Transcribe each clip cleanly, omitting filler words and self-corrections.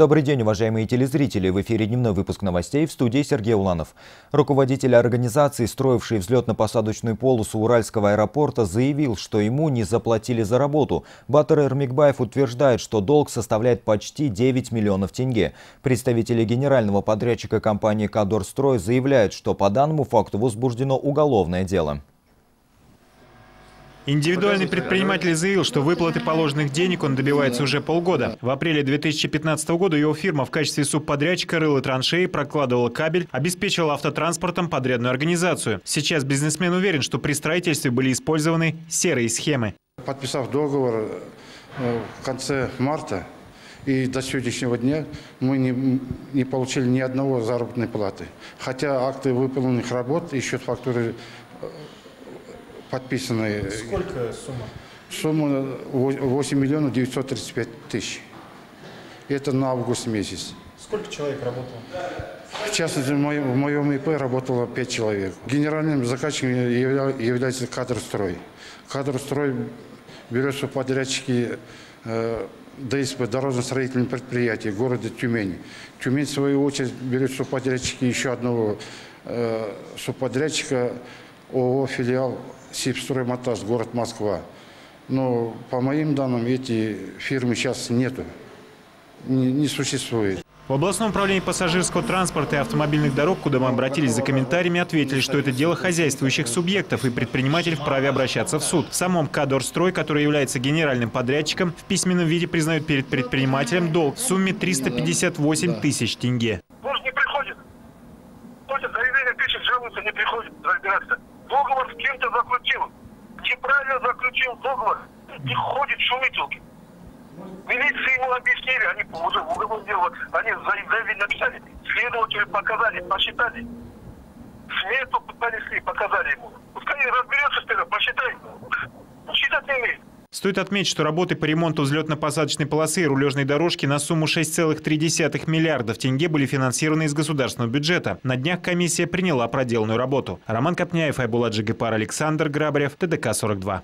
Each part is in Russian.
Добрый день, уважаемые телезрители! В эфире дневной выпуск новостей, в студии Сергей Уланов. Руководитель организации, строивший взлетно-посадочную полосу Уральского аэропорта, заявил, что ему не заплатили за работу. Батыр Эрмекбаев утверждает, что долг составляет почти 9 миллионов тенге. Представители генерального подрядчика компании «Кадорстрой» заявляют, что по данному факту возбуждено уголовное дело. Индивидуальный предприниматель заявил, что выплаты положенных денег он добивается уже полгода. В апреле 2015 года его фирма в качестве субподрядчика рыла траншеи, прокладывала кабель, обеспечивала автотранспортом подрядную организацию. Сейчас бизнесмен уверен, что при строительстве были использованы серые схемы. Подписав договор в конце марта, и до сегодняшнего дня мы не получили ни одного заработной платы. Хотя акты выполненных работ и счет фактуры подписанные. Сколько сумма? Сумма 8 миллионов 935 тысяч. Это на август месяц. Сколько человек работало? В частности, в моем ИП работало 5 человек. Генеральным заказчиком является «Кадорстрой». «Кадорстрой» берет подрядчики ДСП, дорожно-строительные предприятия города Тюмень. Тюмень, в свою очередь, берет субподрядчики еще одного субподрядчика ООО «Филиал Сибстроймонтаж», город Москва. Но по моим данным, эти фирмы сейчас нету, не существует. В областном управлении пассажирского транспорта и автомобильных дорог, куда мы обратились за комментариями, ответили, что это дело хозяйствующих субъектов, и предприниматель вправе обращаться в суд. В самом «Кадорстрой», который является генеральным подрядчиком, в письменном виде признают перед предпринимателем долг в сумме 358 тысяч тенге. Муж не приходит. Просит заявление, пишет, жалуется, не приходит разбираться. Договор с кем-то заключил. Неправильно заключил договор. И ходит шумителки. Милиции ему объяснили, они уже в уголовном деле, они заявление написали, следователи показали, посчитали. Смету понесли, показали ему. Пускай разберется сперва, посчитай. Считать не умеет. Стоит отметить, что работы по ремонту взлетно-посадочной полосы и рулежной дорожки на сумму 6,3 миллиардов тенге были финансированы из государственного бюджета. На днях комиссия приняла проделанную работу. Роман Копняев, Айбулат Джигипар, Александр Грабарев, ТДК-42.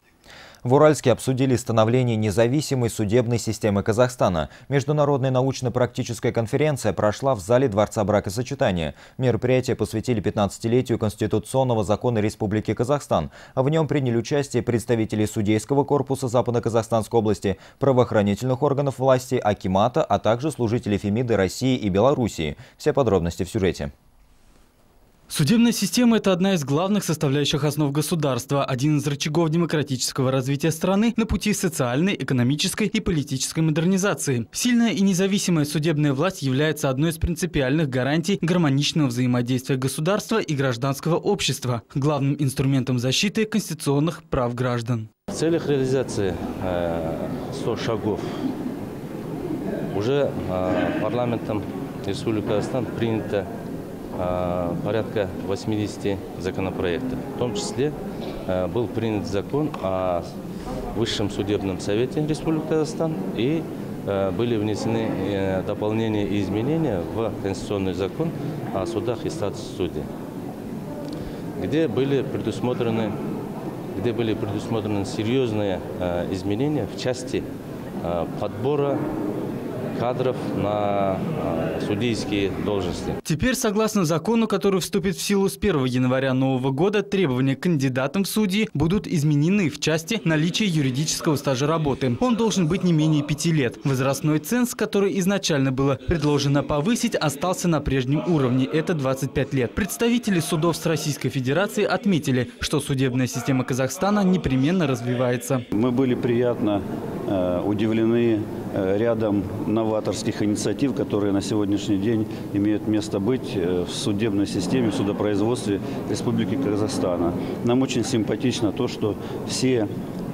В Уральске обсудили становление независимой судебной системы Казахстана. Международная научно-практическая конференция прошла в зале Дворца бракосочетания. Мероприятие посвятили 15-летию Конституционного закона Республики Казахстан. В нем приняли участие представители судейского корпуса Западно-Казахстанской области, правоохранительных органов власти, акимата, а также служители Фемиды России и Белоруссии. Все подробности в сюжете. Судебная система – это одна из главных составляющих основ государства, один из рычагов демократического развития страны на пути социальной, экономической и политической модернизации. Сильная и независимая судебная власть является одной из принципиальных гарантий гармоничного взаимодействия государства и гражданского общества, главным инструментом защиты конституционных прав граждан. В целях реализации 100 шагов уже парламентом Республики Казахстан принято порядка 80 законопроектов. В том числе был принят закон о Высшем судебном совете Республики Казахстан и были внесены дополнения и изменения в Конституционный закон о судах и статусе судей, где были предусмотрены серьезные изменения в части подбора кадров на судейские должности. Теперь, согласно закону, который вступит в силу с 1 января нового года, требования к кандидатам в судьи будут изменены в части наличия юридического стажа работы. Он должен быть не менее 5 лет. Возрастной ценз, который изначально было предложено повысить, остался на прежнем уровне. Это 25 лет. Представители судов с Российской Федерации отметили, что судебная система Казахстана непременно развивается. Мы были приятно удивлены рядом новаторских инициатив, которые на сегодняшний день имеют место быть в судебной системе, в судопроизводстве Республики Казахстана. Нам очень симпатично то, что все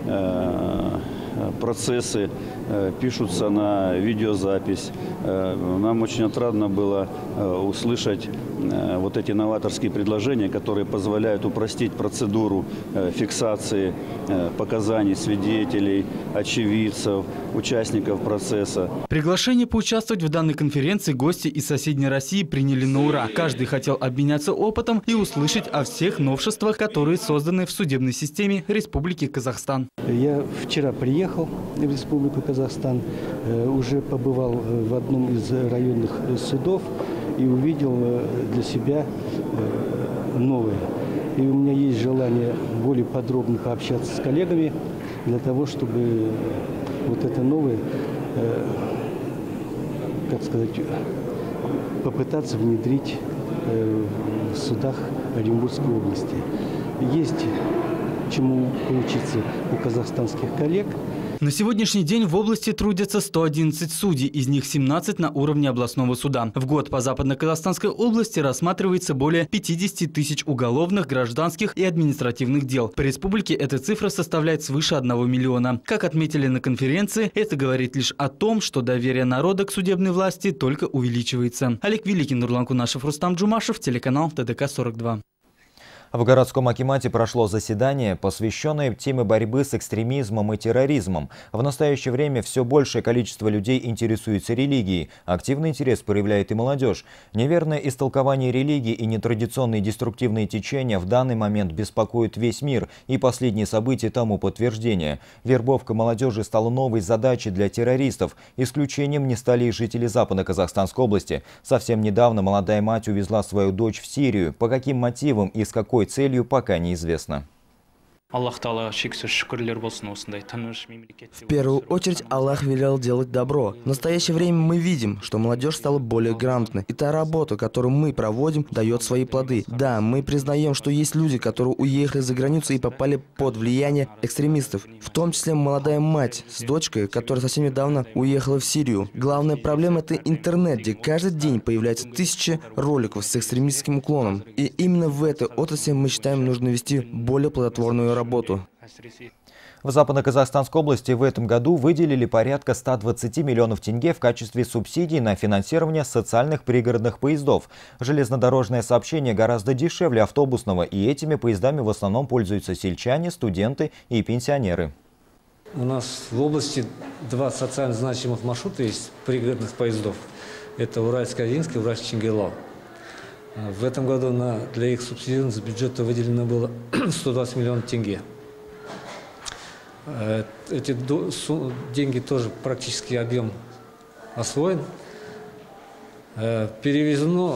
процессы пишутся на видеозапись. Нам очень отрадно было услышать вот эти новаторские предложения, которые позволяют упростить процедуру фиксации показаний свидетелей, очевидцев, участников процесса. Приглашение поучаствовать в данной конференции гости из соседней России приняли на ура. Каждый хотел обменяться опытом и услышать о всех новшествах, которые созданы в судебной системе Республики Казахстан. Я вчера приехал приехал в Республику Казахстан, уже побывал в одном из районных судов и увидел для себя новое. И у меня есть желание более подробно пообщаться с коллегами для того, чтобы вот это новое, как сказать, попытаться внедрить в судах Оренбургской области. Есть чему поучиться у казахстанских коллег. На сегодняшний день в области трудятся 111 судей, из них 17 на уровне областного суда. В год по Западно-Казахстанской области рассматривается более 50 тысяч уголовных, гражданских и административных дел. По республике эта цифра составляет свыше 1 миллиона. Как отметили на конференции, это говорит лишь о том, что доверие народа к судебной власти только увеличивается. Олег Великий, Нурлан Кунашев, Рустам Джумашев, телеканал ТДК-42. В городском акимате прошло заседание, посвященное теме борьбы с экстремизмом и терроризмом. В настоящее время все большее количество людей интересуется религией. Активный интерес проявляет и молодежь. Неверное истолкование религии и нетрадиционные деструктивные течения в данный момент беспокоят весь мир, и последние события тому подтверждение. Вербовка молодежи стала новой задачей для террористов. Исключением не стали и жители Западно-Казахстанской области. Совсем недавно молодая мать увезла свою дочь в Сирию. По каким мотивам и с какой целью, пока неизвестно. В первую очередь Аллах велел делать добро. В настоящее время мы видим, что молодежь стала более грамотной. И та работа, которую мы проводим, дает свои плоды. Да, мы признаем, что есть люди, которые уехали за границу и попали под влияние экстремистов. В том числе молодая мать с дочкой, которая совсем недавно уехала в Сирию. Главная проблема – это интернет, где каждый день появляются тысячи роликов с экстремистским уклоном. И именно в этой отрасли мы считаем, нужно вести более плодотворную работу. В Западно-Казахстанской области в этом году выделили порядка 120 миллионов тенге в качестве субсидий на финансирование социальных пригородных поездов. Железнодорожное сообщение гораздо дешевле автобусного, и этими поездами в основном пользуются сельчане, студенты и пенсионеры. У нас в области два социально значимых маршрута есть пригородных поездов. Это Уральск-Калининск и Уральск-Чингайлау. В этом году для их субсидирования с бюджета выделено было 120 миллионов тенге. Эти деньги тоже практически объем освоен. Перевезено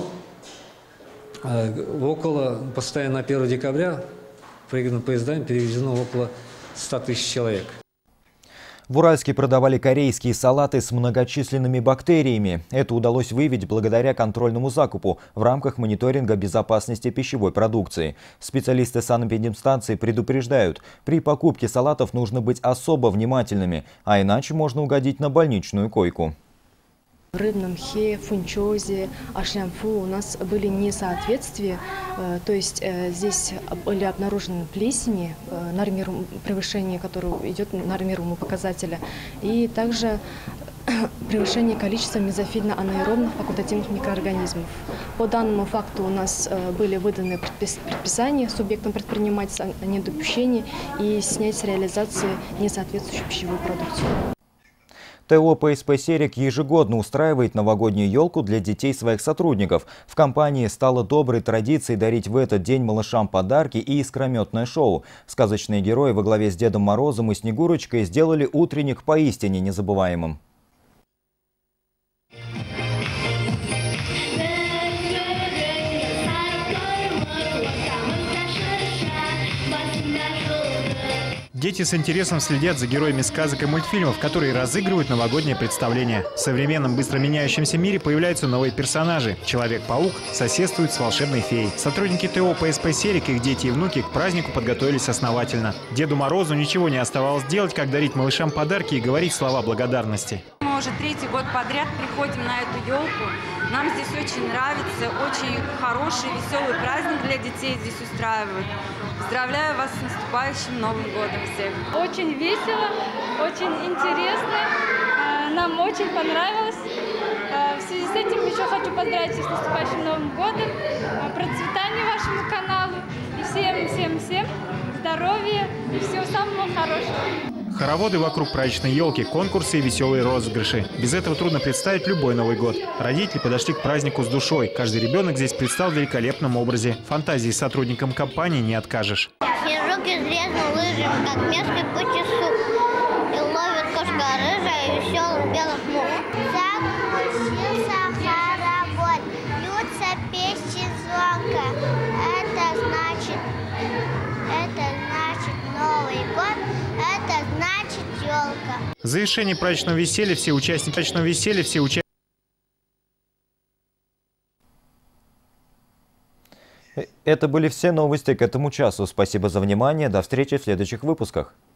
постоянно на 1 декабря пригородными поездами перевезено около 100 тысяч человек. В Уральске продавали корейские салаты с многочисленными бактериями. Это удалось выявить благодаря контрольному закупу в рамках мониторинга безопасности пищевой продукции. Специалисты санэпидемстанции предупреждают, при покупке салатов нужно быть особо внимательными, а иначе можно угодить на больничную койку. В рыбном мхе, фунчозе, ашлямфу у нас были несоответствия, то есть здесь были обнаружены плесени, превышение которого идет нормируемого показателя, и также превышение количества мезофильно-анаэробных факультативных микроорганизмов. По данному факту у нас были выданы предписания субъектам предпринимательства о недопущении и снять с реализации несоответствующей пищевой продукции. ТО ПСП «Серик» ежегодно устраивает новогоднюю елку для детей своих сотрудников. В компании стало доброй традицией дарить в этот день малышам подарки и искрометное шоу. Сказочные герои во главе с Дедом Морозом и Снегурочкой сделали утренник поистине незабываемым. Дети с интересом следят за героями сказок и мультфильмов, которые разыгрывают новогоднее представление. В современном быстро меняющемся мире появляются новые персонажи. Человек-паук соседствует с волшебной феей. Сотрудники ТО ПСП «Серик», их дети и внуки к празднику подготовились основательно. Деду Морозу ничего не оставалось делать, как дарить малышам подарки и говорить слова благодарности. Мы уже 3-й год подряд приходим на эту елку. Нам здесь очень нравится, очень хороший, веселый праздник для детей здесь устраивают. Поздравляю вас с наступающим Новым годом всех. Очень весело, очень интересно, нам очень понравилось. В связи с этим еще хочу поздравить всех с наступающим Новым годом, процветания вашему каналу и всем здоровья и всего самого хорошего. Хороводы вокруг праздничной елки, конкурсы и веселые розыгрыши. Без этого трудно представить любой Новый год. Родители подошли к празднику с душой. Каждый ребенок здесь предстал в великолепном образе. Фантазии сотрудникам компании не откажешь. Снежок изрезан лыжами, как мешкой по часу. И веселых белых мух. Закончился хоровод, льются песни звонко. Это значит Новый год, это значит елка. В завершении праздничного веселья все участники Это были все новости к этому часу. Спасибо за внимание. До встречи в следующих выпусках.